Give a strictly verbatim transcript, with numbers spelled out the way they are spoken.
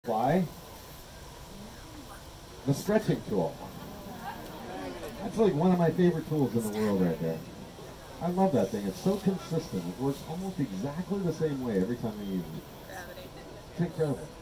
Apply the stretching tool. That's like one of my favorite tools in the world right there. I love that thing. It's so consistent. It works almost exactly the same way every time I use it. It's incredible.